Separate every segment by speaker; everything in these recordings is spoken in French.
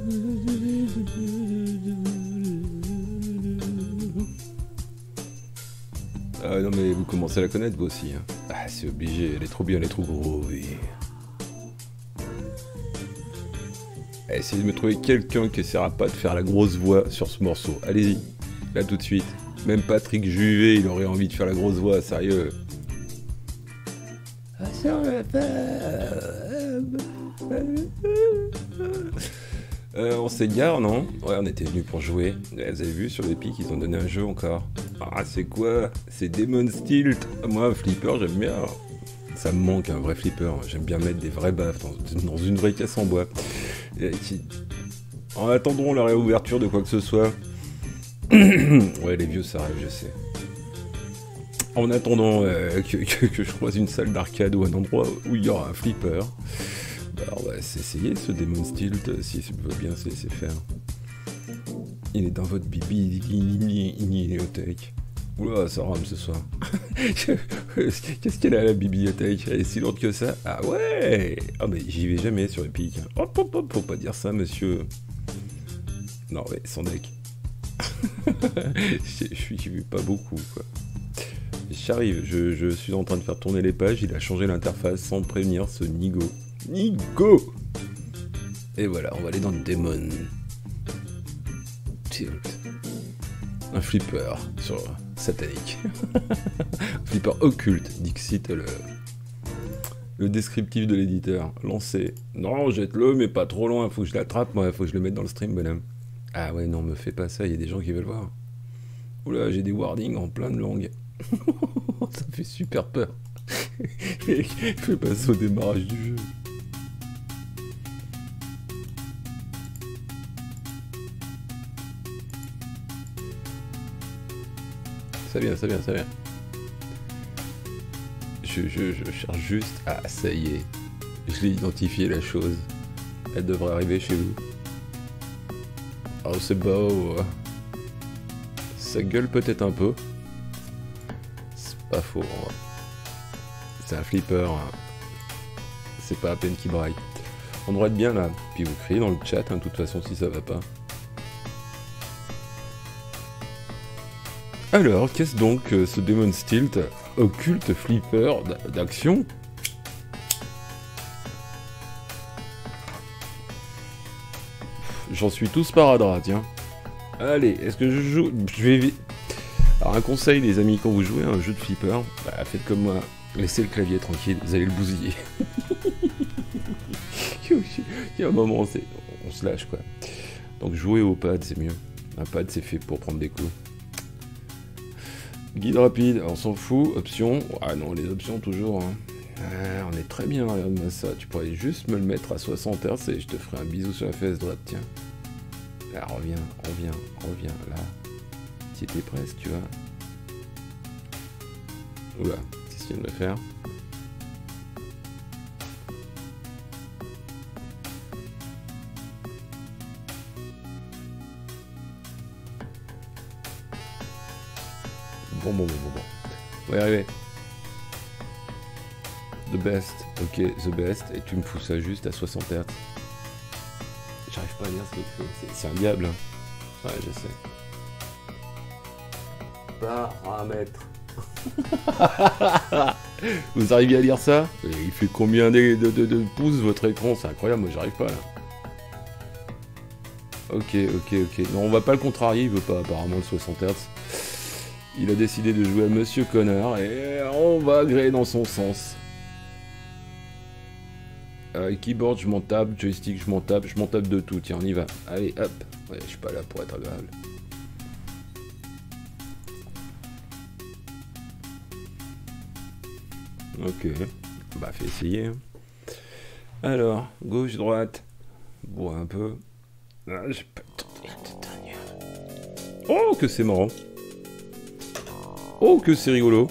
Speaker 1: Ah non mais vous commencez à la connaître vous aussi. Hein. Ah c'est obligé, elle est trop bien, elle est trop groovy. Essayez de me trouver quelqu'un qui essaiera pas de faire la grosse voix sur ce morceau. Allez-y, là tout de suite. Même Patrick Juvet, il aurait envie de faire la grosse voix, sérieux. On s'égare, non? Ouais, on était venus pour jouer. Vous avez vu sur l'Epic, ils ont donné un jeu encore. Ah, c'est quoi? C'est Demon's Tilt. Moi, un flipper, j'aime bien. Ça me manque un vrai flipper. J'aime bien mettre des vraies baffes dans une vraie caisse en bois. En attendant la réouverture de quoi que ce soit. Ouais, les vieux, ça rêve, je sais. En attendant que je croise une salle d'arcade ou un endroit où il y aura un flipper. Alors on va essayer ce Tilt, si ça veut bien se laisser faire. Il est dans votre bibliothèque. Oula, ça rame ce soir. Qu'est-ce qu'elle a à la bibliothèque? Elle est si lourde que ça? Ah ouais. Ah mais j'y vais jamais sur Epic. Hop hop hop, faut pas dire ça monsieur. Non ouais, sans deck. J'y vais pas beaucoup quoi. J'arrive, je suis en train de faire tourner les pages, il a changé l'interface sans prévenir ce Nigo. Nigo! Et voilà, on va aller dans le Demon Tilt. Un flipper sur satanique. Un flipper occulte, Dixit le descriptif de l'éditeur. Lancé. Non, jette-le, mais pas trop loin, faut que je l'attrape, moi, faut que je le mette dans le stream, bonhomme. Ah ouais, non, me fais pas ça, il y a des gens qui veulent voir. Oula, j'ai des wordings en plein de langues. Ça fait super peur. Fais passer au démarrage du jeu. Ça vient, ça vient, ça vient. Je cherche juste... Ah, ça y est. Je l'ai identifié la chose. Elle devrait arriver chez vous. Oh, c'est beau. Ça gueule peut-être un peu. C'est pas faux. C'est un flipper. C'est pas à peine qu'il braille. On devrait être bien là. Puis vous criez dans le chat, hein, de toute façon, si ça va pas. Alors, qu'est-ce donc ce Demon's Tilt occulte flipper d'action? J'en suis tous sparadrap, tiens. Allez, est-ce que je joue? Je vais... Alors, un conseil, les amis, quand vous jouez à un jeu de flipper, bah, faites comme moi. Laissez le clavier tranquille, vous allez le bousiller. Il y a un moment, on se lâche, quoi. Donc, jouer au pad, c'est mieux. Un pad, c'est fait pour prendre des coups. Guide rapide, on s'en fout. Options. Ah non, les options, toujours. Hein. Ah, on est très bien, regarde-moi ça. Tu pourrais juste me le mettre à 60 Hz et je te ferai un bisou sur la fesse droite, tiens. Là, reviens, là. Tu étais presque, tu vois. Oula, qu'est-ce qu'il vient de me faire? Bon. On va y arriver. The best. Ok, the best. Et tu me fous ça juste à 60 Hz. J'arrive pas à lire ce qu'il fait. C'est un diable. Hein. Ouais, je sais. Paramètres. Vous arrivez à lire ça? Et il fait combien de pouces votre écran? C'est incroyable, moi j'arrive pas là. Ok. Non, on va pas le contrarier, il veut pas apparemment le 60 Hz. Il a décidé de jouer à Monsieur Connard et on va agréer dans son sens. Keyboard, je m'en tape, joystick, je m'en tape de tout. Tiens, on y va. Allez, hop. Ouais, je suis pas là pour être agréable. Ok. Bah, fais essayer. Hein. Alors, gauche, droite. Bois un peu. Ah, j'ai pas le temps de lire des dernières. Oh, que c'est marrant. Oh, que c'est rigolo.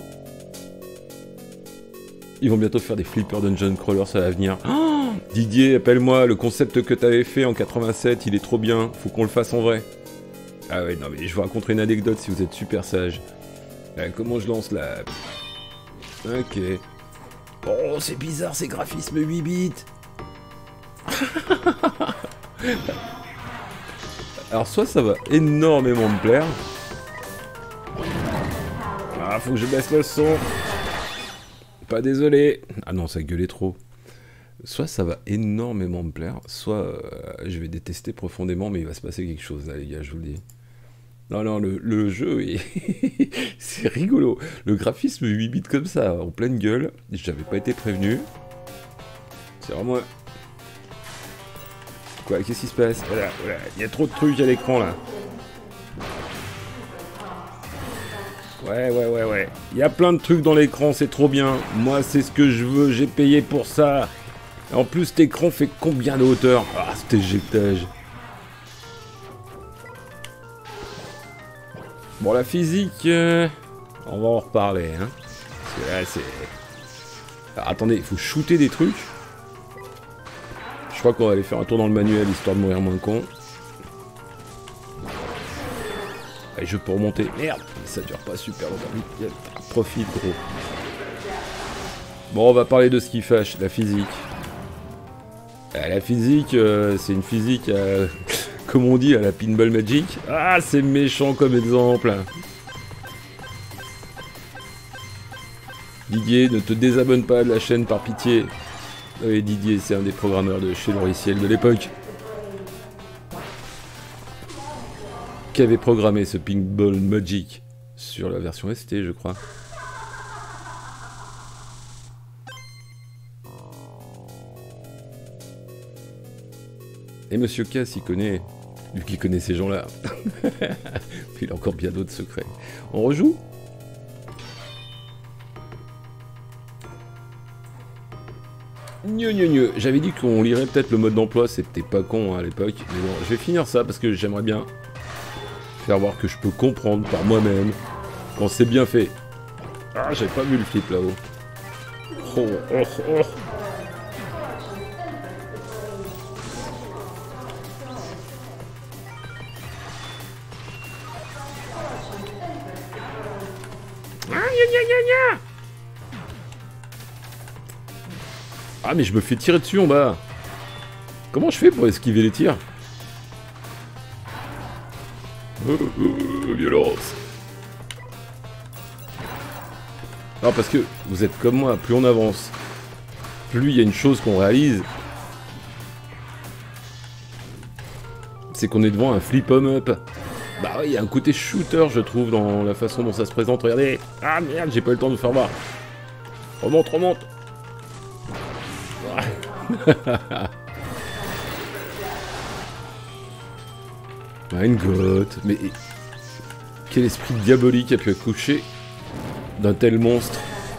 Speaker 1: Ils vont bientôt faire des flippers Dungeon Crawler, ça va venir. Oh, Didier, appelle-moi, le concept que t'avais fait en 87, il est trop bien. Faut qu'on le fasse en vrai. Ah ouais, non mais je vous raconterai une anecdote si vous êtes super sage. Comment je lance là? Ok. Oh, c'est bizarre ces graphismes 8 bits. Alors soit ça va énormément me plaire. Ah, faut que je baisse le son. Pas désolé. Ah non, ça gueulait trop. Soit ça va énormément me plaire, soit je vais détester profondément, mais il va se passer quelque chose là, les gars, je vous le dis. Non, non, le jeu, c'est rigolo. Le graphisme 8 bits comme ça, en pleine gueule, j'avais pas été prévenu. C'est vraiment... Quoi, qu'est-ce qui se passe? Voilà, voilà, il y a trop de trucs à l'écran là. Ouais. Il y a plein de trucs dans l'écran, c'est trop bien. Moi, c'est ce que je veux, j'ai payé pour ça. En plus, cet écran fait combien de hauteur? Ah, cet éjectage. Bon, la physique, on va en reparler, hein. Parce que là, c'est... Alors, attendez, il faut shooter des trucs. Je crois qu'on va aller faire un tour dans le manuel, histoire de mourir moins con. Allez, je peux remonter. Merde, ça dure pas super longtemps. Profite, gros. Bon, on va parler de ce qui fâche, la physique. La physique, c'est une physique, comme on dit, à la Pinball Magic. Ah, c'est méchant comme exemple. Didier, ne te désabonne pas de la chaîne par pitié. Oui, Didier, c'est un des programmeurs de chez Loriciel de l'époque. Qui avait programmé ce Pinball Magic sur la version ST, je crois. Et Monsieur K s'y connaît, vu qu'il connaît ces gens-là. Il a encore bien d'autres secrets. On rejoue? J'avais dit qu'on lirait peut-être le mode d'emploi, c'était pas con hein, à l'époque. Mais bon, je vais finir ça parce que j'aimerais bien faire voir que je peux comprendre par moi-même quand c'est bien fait. Ah, j'avais pas vu le flip là-haut. Oh. Ah mais je me fais tirer dessus en bas. Comment je fais pour esquiver les tirs? Violence. Non parce que vous êtes comme moi, plus on avance, plus il y a une chose qu'on réalise. C'est qu'on est devant un flip 'em up. Bah oui, il y a un côté shooter je trouve dans la façon dont ça se présente. Regardez. Ah merde, j'ai pas eu le temps de faire voir. Remonte. Mein Gott, mais quel esprit diabolique a pu accoucher d'un tel monstre?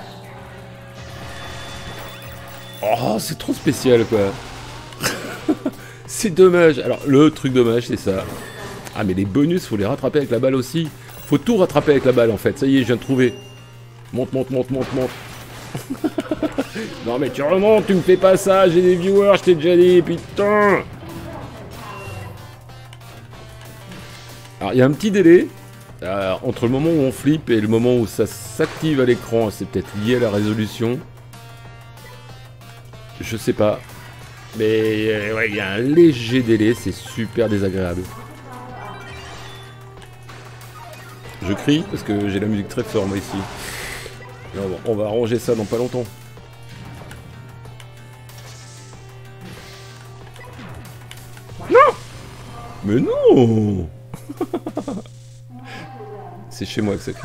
Speaker 1: Oh, c'est trop spécial quoi. C'est dommage. Alors le truc dommage c'est ça. Ah mais les bonus faut les rattraper avec la balle aussi. Faut tout rattraper avec la balle en fait. Ça y est, je viens de trouver. Monte. Non mais tu remontes, tu me fais pas ça, j'ai des viewers, je t'ai déjà dit, putain. Alors il y a un petit délai entre le moment où on flippe et le moment où ça s'active à l'écran, c'est peut-être lié à la résolution. Je sais pas. Mais ouais, il y a un léger délai, c'est super désagréable. Je crie parce que j'ai la musique très fort moi ici. On va arranger ça dans pas longtemps. Non! Mais non! C'est chez moi que ça crie.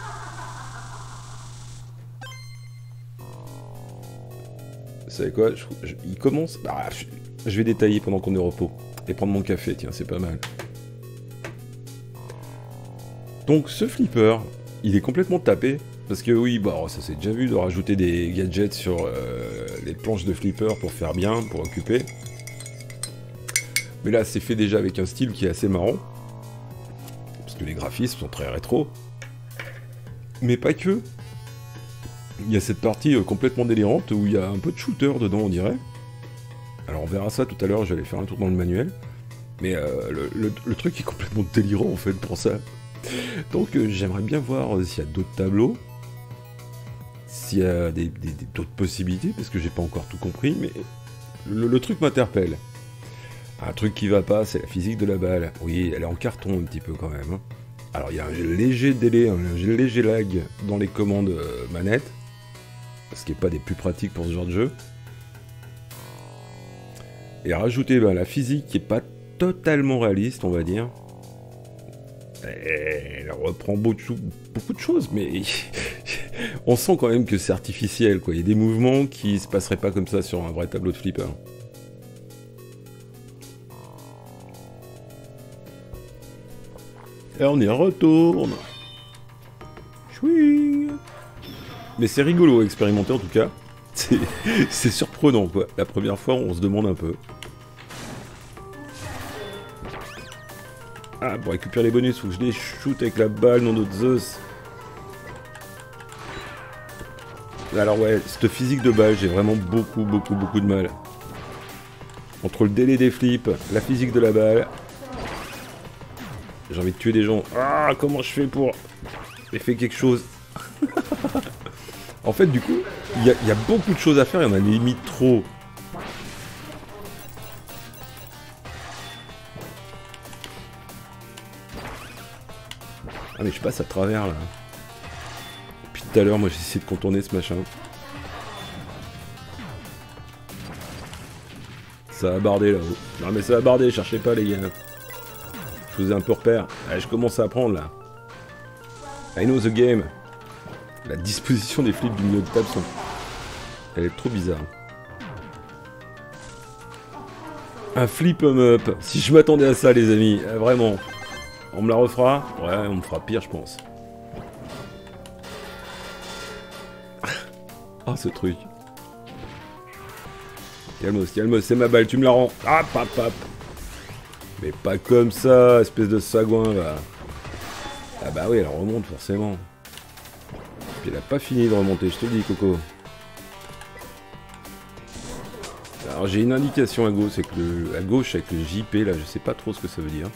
Speaker 1: Vous savez quoi? Il commence... Bah, je vais détailler pendant qu'on est au repos. Et prendre mon café, tiens, c'est pas mal. Donc ce flipper, il est complètement tapé. Parce que oui, bah, ça s'est déjà vu de rajouter des gadgets sur les planches de flipper pour faire bien, pour occuper. Mais là, c'est fait déjà avec un style qui est assez marrant. Parce que les graphismes sont très rétro. Mais pas que. Il y a cette partie complètement délirante où il y a un peu de shooter dedans, on dirait. Alors on verra ça tout à l'heure, je vais aller faire un tour dans le manuel. Mais le truc est complètement délirant en fait pour ça. Donc j'aimerais bien voir s'il y a d'autres tableaux. S'il y a d'autres possibilités, parce que j'ai pas encore tout compris, mais le truc m'interpelle. Un truc qui va pas, c'est la physique de la balle. Oui, elle est en carton un petit peu quand même. Alors il y a un léger délai, un léger lag dans les commandes manettes. Ce qui n'est pas des plus pratiques pour ce genre de jeu. Et rajouter la physique qui n'est pas totalement réaliste, on va dire. Elle reprend beaucoup de choses, mais on sent quand même que c'est artificiel, quoi. Il y a des mouvements qui se passeraient pas comme ça sur un vrai tableau de flipper. Et on y retourne. Chouing. Mais c'est rigolo à expérimenter en tout cas. C'est surprenant, quoi. La première fois, on se demande un peu. Ah, pour récupérer les bonus, faut que je les shoot avec la balle, nom de Zeus. Alors ouais, cette physique de balle, j'ai vraiment beaucoup de mal. Entre le délai des flips, la physique de la balle. J'ai envie de tuer des gens. Ah, comment je fais pour... J'ai fait quelque chose. En fait, du coup, il y a beaucoup de choses à faire, il y en a limite trop. Ah mais je passe à travers là. Depuis tout à l'heure, moi j'ai essayé de contourner ce machin. Ça a bardé là-haut. Non mais ça a bardé, cherchez pas les gars. Je vous ai un peu repère. Allez, je commence à apprendre là. I know the game. La disposition des flips du milieu de table sont... Elle est trop bizarre. Un flip 'em up. Si je m'attendais à ça les amis, vraiment. On me la refera? Ouais, on me fera pire, je pense. Ah, ce truc. Calmos, calmos, c'est ma balle, tu me la rends. Hop, hop, hop. Mais pas comme ça, espèce de sagouin, là. Ah bah oui, elle remonte, forcément. Puis elle a pas fini de remonter, je te le dis, Coco. Alors, j'ai une indication à gauche avec le JP, là, je sais pas trop ce que ça veut dire.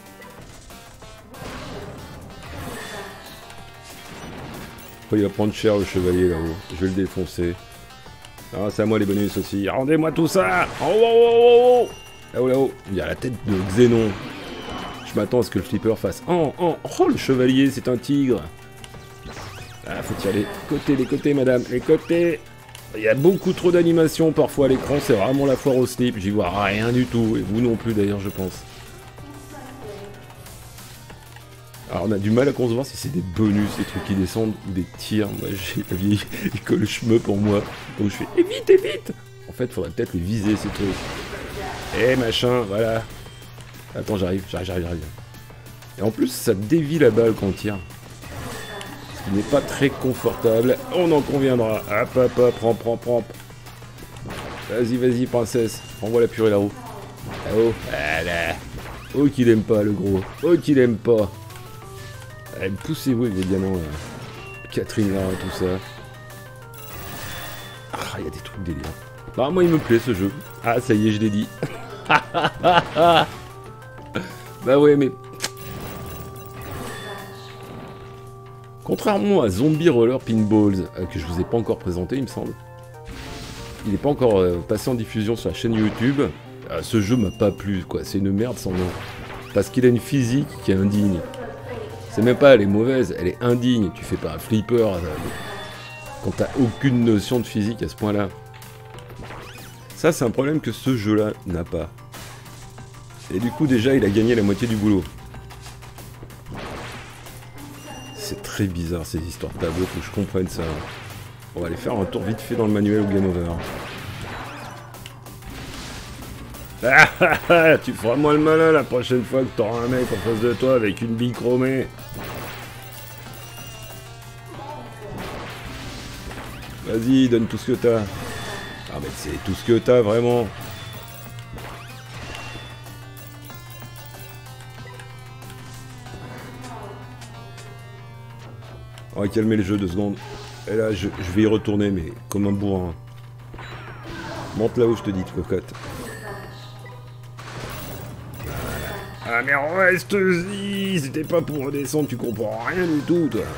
Speaker 1: Oh, il va prendre cher le chevalier là-haut. Je vais le défoncer. Ah, c'est à moi les bonus aussi. Rendez-moi tout ça. Oh, oh, oh, oh, oh. Là-haut, là-haut. Il y a la tête de Xénon. Je m'attends à ce que le flipper fasse. Oh, le chevalier, c'est un tigre. Ah, faut tirer les côtés, madame. Les côtés. Il y a beaucoup trop d'animation parfois à l'écran. C'est vraiment la foire au slip. J'y vois rien du tout. Et vous non plus d'ailleurs, je pense. Alors on a du mal à concevoir si c'est des bonus, des trucs qui descendent, ou des tirs. Moi j'ai la vieille école chemin pour moi. Donc je fais évite, évite. En fait, faudrait peut-être les viser ces trucs. Eh machin, voilà. Attends, j'arrive. Et en plus, ça dévie la balle quand on tire. Ce qui n'est pas très confortable. On en conviendra. Hop, hop, hop, prends. Vas-y, princesse. Envoie la purée là-haut. Là-haut. Voilà. Oh, qu'il aime pas, le gros. Oh, qu'il aime pas. Allez, poussez-vous avec les diamants, Catherine, là, tout ça. Ah, il y a des trucs délire. Bah, moi, il me plaît, ce jeu. Ah, ça y est, je l'ai dit. Bah ouais, mais... Contrairement à Zombie Roller Pinballs, que je vous ai pas encore présenté, il me semble. Il n'est pas encore passé en diffusion sur la chaîne YouTube. Ce jeu m'a pas plu, quoi. C'est une merde sans nom. Parce qu'il a une physique qui est indigne. C'est même pas, elle est mauvaise, elle est indigne. Tu fais pas un flipper quand t'as aucune notion de physique à ce point-là. Ça, c'est un problème que ce jeu-là n'a pas. Et du coup, déjà, il a gagné la moitié du boulot. C'est très bizarre, ces histoires de tableau, faut que je comprenne ça. On va aller faire un tour vite fait dans le manuel ou game over. Ah, tu feras moins le malin la prochaine fois que t'auras un mec en face de toi avec une bille chromée. Vas-y, donne tout ce que t'as. Ah mais c'est tout ce que t'as, vraiment. On va calmer le jeu 2 secondes. Et là, je vais y retourner, mais comme un bourrin. Monte là-haut, je te dis, cocotte. Ah mais reste-y, c'était pas pour redescendre, tu comprends rien du tout, toi.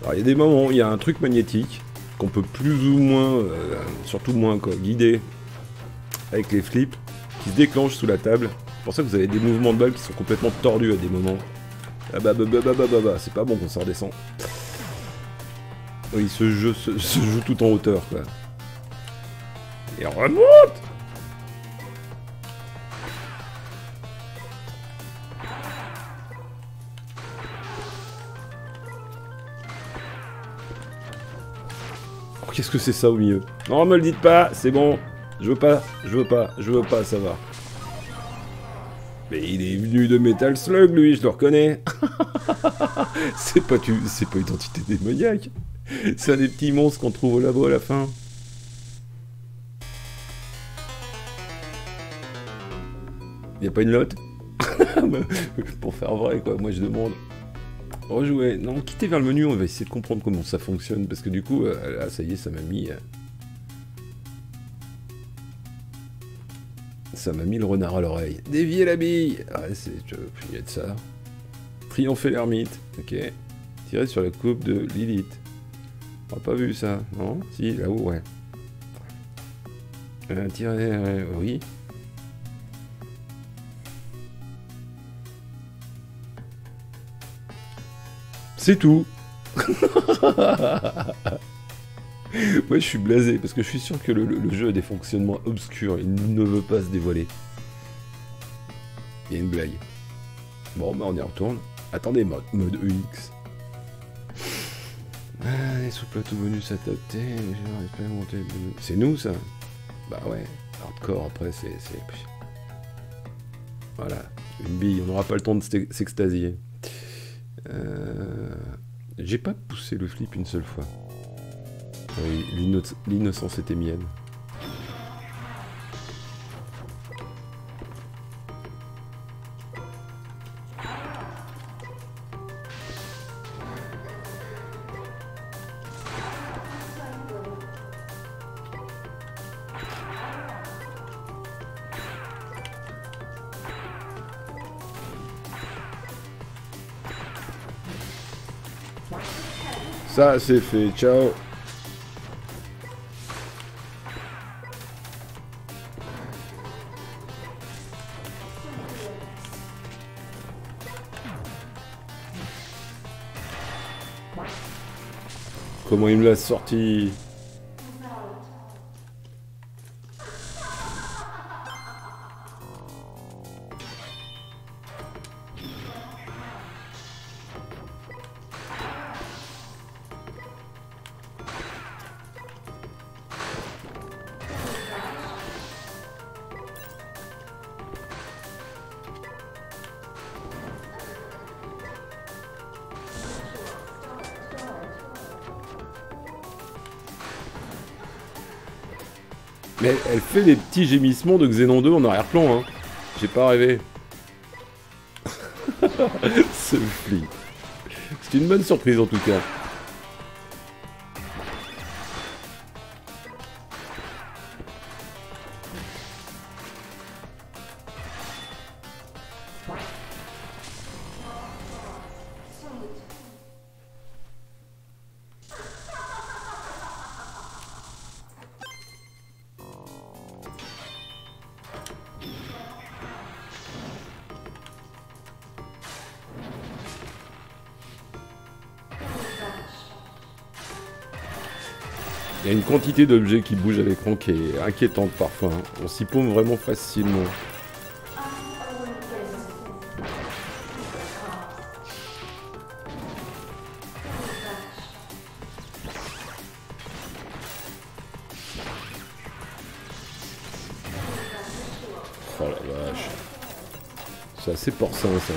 Speaker 1: Alors il y a des moments où il y a un truc magnétique qu'on peut plus ou moins, surtout moins quoi, guider avec les flips qui se déclenchent sous la table. C'est pour ça que vous avez des mouvements de balles qui sont complètement tordus à des moments. Ah bah c'est pas bon quand ça redescend. Oui, ce jeu se joue tout en hauteur quoi. Et on remonte. Oh, qu'est-ce que c'est ça au milieu? Non, me le dites pas, c'est bon. Je veux pas, ça va. Mais il est venu de Metal Slug, lui, je le reconnais. c'est pas identité démoniaque. C'est un des petits monstres qu'on trouve au labo à la fin. Y a pas une lotte? Pour faire vrai, quoi, moi je demande. Rejouer. Non, quittez vers le menu, on va essayer de comprendre comment ça fonctionne, parce que du coup, là, ça y est, ça m'a mis... Ça m'a mis le renard à l'oreille. Dévier la bille. Ah, je veux plus de ça. Triompher l'ermite. Ok. Tirer sur la coupe de Lilith. On n'a pas vu ça, non? Si, là-haut, ouais. Tirer... oui. C'est tout. Ouais, je suis blasé, parce que je suis sûr que le jeu a des fonctionnements obscurs, il ne veut pas se dévoiler. Il y a une blague. Bon, bah on y retourne. Attendez, mode EX. Les sous-plateaux bonus adaptés, c'est nous, ça? Bah ouais, hardcore, après, c'est... Voilà, une bille, on n'aura pas le temps de s'extasier. J'ai pas poussé le flip une seule fois. Oui, l'innocence était mienne. Ça, c'est fait. Ciao. Comment il me l'a sorti? Mais elle fait des petits gémissements de Xenon 2 en arrière-plan, hein. J'ai pas rêvé. Ce flip. C'est une bonne surprise en tout cas. Il y a une quantité d'objets qui bougent à l'écran qui est inquiétante parfois. Hein. On s'y paume vraiment facilement. Oh la vache. C'est assez porcin ça.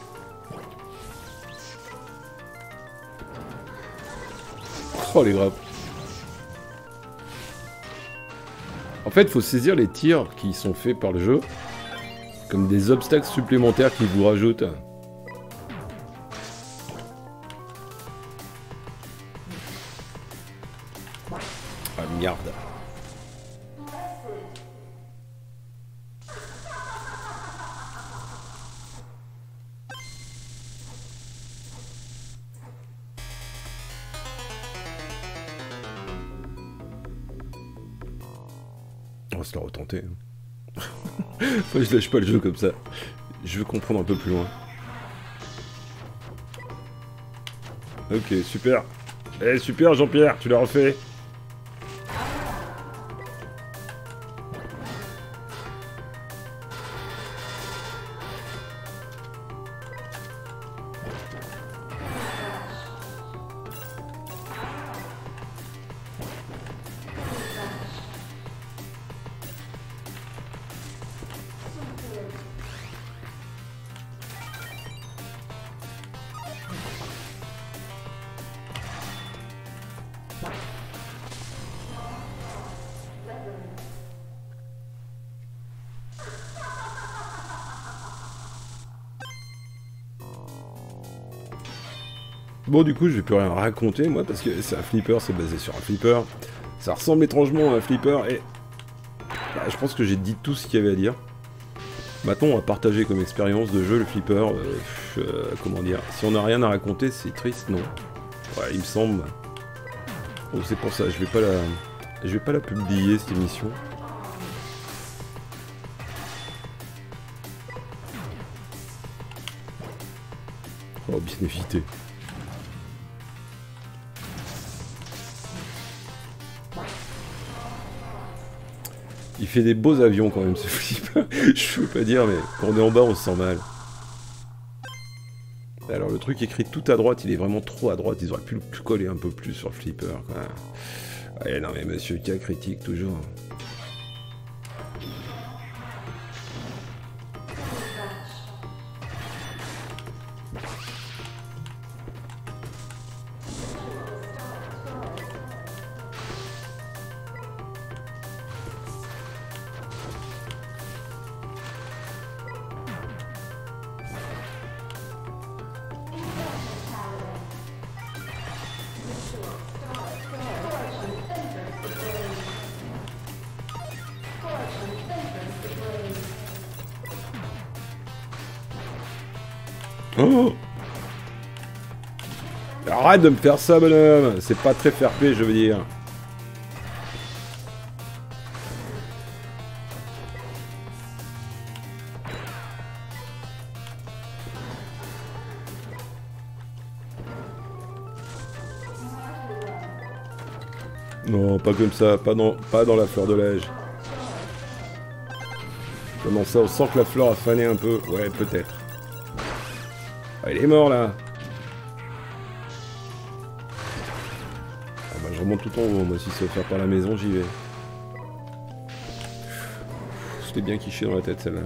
Speaker 1: Oh les grappes. fait, il faut saisir les tirs qui sont faits par le jeu comme des obstacles supplémentaires qui vous rajoutent. Ah merde. On va se la retenter. Moi, je lâche pas le jeu comme ça. Je veux comprendre un peu plus loin. Ok, super. Eh, super Jean-Pierre, tu l'as refait. Bon, du coup, je vais plus rien raconter, moi, parce que c'est un flipper, c'est basé sur un flipper. Ça ressemble étrangement à un flipper, et... bah, je pense que j'ai dit tout ce qu'il y avait à dire. Maintenant, on va partager comme expérience de jeu le flipper. Comment dire, si on n'a rien à raconter, c'est triste, non? Ouais, il me semble. Donc c'est pour ça, je vais pas la publier, cette émission. Oh, bien évité. Il fait des beaux avions quand même, ce flipper. Je veux pas dire, mais quand on est en bas, on se sent mal. Alors le truc écrit tout à droite, il est vraiment trop à droite. Ils auraient pu le coller un peu plus sur le flipper. Quoi. Ouais, non mais monsieur K critique toujours. Oh, arrête de me faire ça, bonhomme. C'est pas très fair play, je veux dire. Non, pas comme ça, pas dans la fleur de l'âge. Comment ça, on sent que la fleur a fané un peu? Ouais, peut-être. Ah, il est mort, là. Ah bah, je remonte tout en haut. Moi, si c'est offert par la maison, j'y vais. C'était bien quiché dans la tête, celle-là.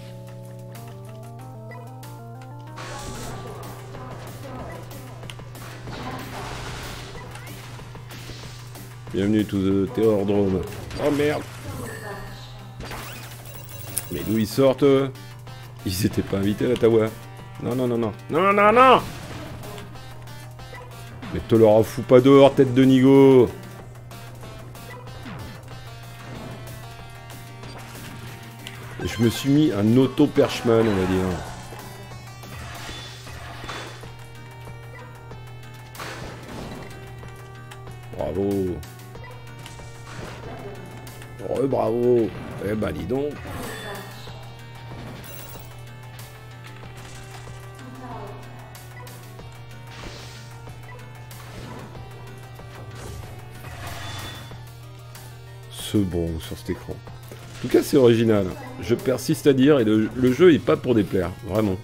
Speaker 1: Bienvenue to the Théordrome. Oh merde! Mais d'où ils sortent? Ils étaient pas invités à la Tawa. Non, non, non, non. Non, non, non! Mais te leur en fous pas dehors, tête de nigo! Et je me suis mis un auto-perchman, on va dire. Bravo! Oh, bravo! Eh ben, dis donc! Ce bon sur cet écran. En tout cas, c'est original. Je persiste à dire, et le jeu est pas pour déplaire, vraiment.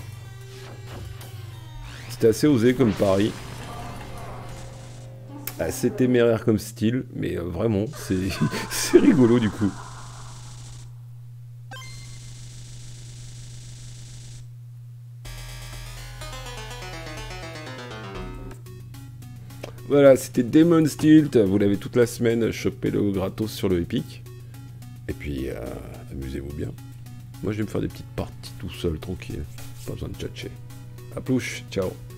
Speaker 1: C'était assez osé comme pari. Assez téméraire comme style, mais vraiment, c'est rigolo du coup. Voilà, c'était Demon's Tilt. Vous l'avez toute la semaine, chopez-le gratos sur le Epic. puis amusez-vous bien. Moi je vais me faire des petites parties tout seul, tranquille. Pas besoin de tchatcher. A plus, ciao.